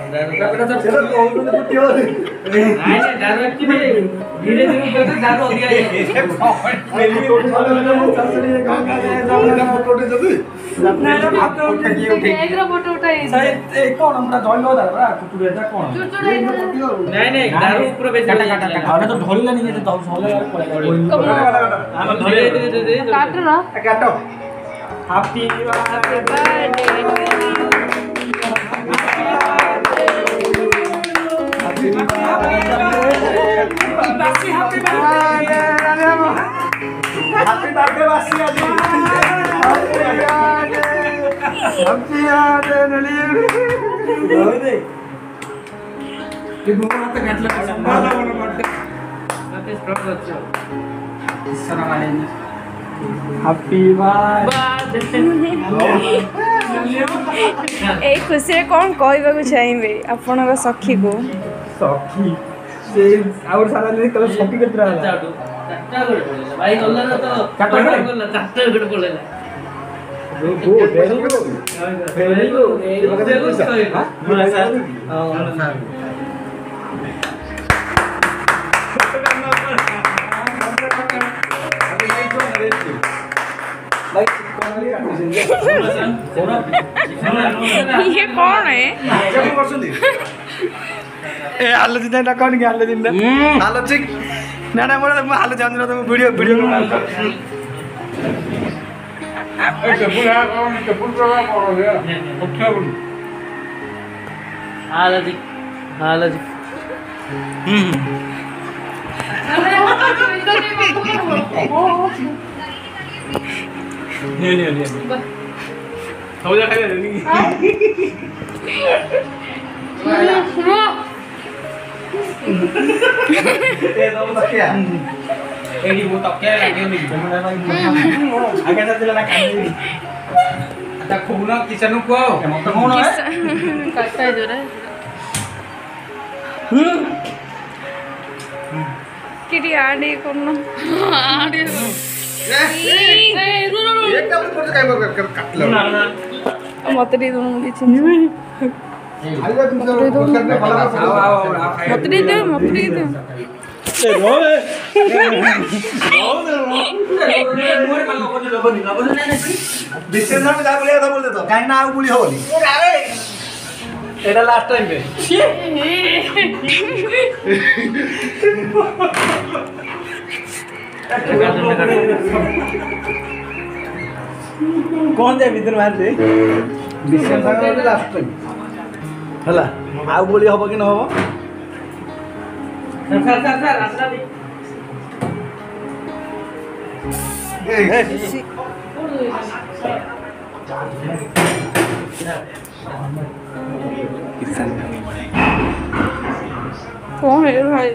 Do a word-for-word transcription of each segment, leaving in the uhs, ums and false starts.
बेटा तो चलो बहुत तो कुछ हो नहीं नहीं दारू एक्चुअली धीरे धीरे करते दारू हो गया ये मेरी टोटे वाले में ससुरी काम का है ना फोटो उठे जल्दी ना ना फोटो उठे के उठे एक फोटो उठाई सही एक कौन हमरा ढोल लो दादा कुटुरे जा कौन नहीं नहीं दारू ऊपर बेच काटा काटा काटा तो ढोल नहीं है तो ढोल हम धीरे धीरे काट ना काटो हैप्पी बर्थडे हैप्पी बर्थडे वासी आज हैप्पी बर्थडे नली होय ते गुमा आता घातलं संभाला मला वाटतं ते स्ट्रॉक होतो सरा वाले हैप्पी बर्थडे ए खुशी रे कोन कहबा को चाहिबे आपन का सखी को सखी से और सारा ले कल सखी केत्रा चाटा गड पडला भाई गल्ला न तो चाटा गड चाटा गड पडला गो very good very good very good हां मला साथ हां मला साथ ये कौन है ए हालो दिन ना कौन के हालो दिन ना हालो चिक ना ना मोरा म हालो जान्दिन त म भिडियो भिडियो को माल्छ ए टेबुल है कौन टेबुल पर पड़ो है उठा बोल हालो जी हालो जी हम्म नहीं नहीं नहीं हो जा खाली नहीं ए तो तकिया एडी वो तकिया लगे नहीं जमना भाई आगे से चला खाने आता खूना किचन को मत कौन है काटा जोरा किडी आडी करना आडी एक काम कर काय कर काटलं ना ना मत दे दो मुझे चिंच आइए तुम करने वाला आओ आओ मत दे दे मत दे दे ए रो रे रो रे मोर माल को लो बनी ना बोल नहीं डिसेंबर में जा बोले था बोल दे तो काहे ना आउ बोली होली अरे एटा लास्ट टाइम पे कौन जाए भीतर बाहर से डिसेंबर में लास्ट टाइम हला आउ बोली होबो कि न होबो सर सर सर सर आसरा भी ए कौन है भाई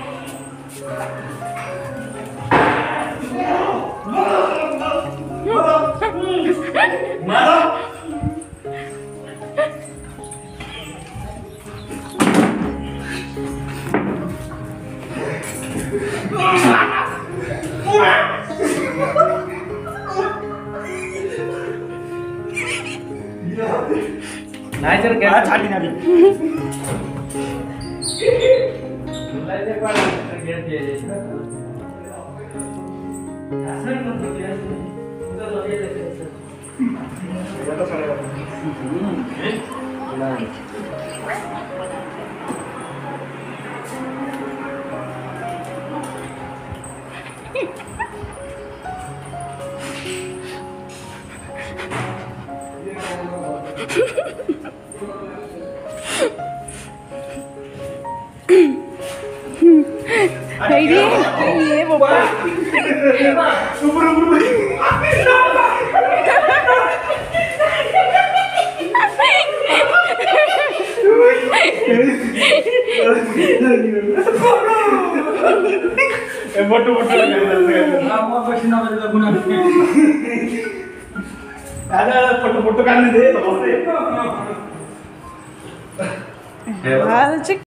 नहीं सर क्या छाड़ी ना भी लाइट पर गेट दिया जाए सर मत दिया उधर लगे थे ये तो चलेगा ना ये ये बाबा ऊपर ऊपर ए फोटो फोटो लगा हम क्वेश्चन आ गया गुना आजा फोटो फोटो करने दे हाल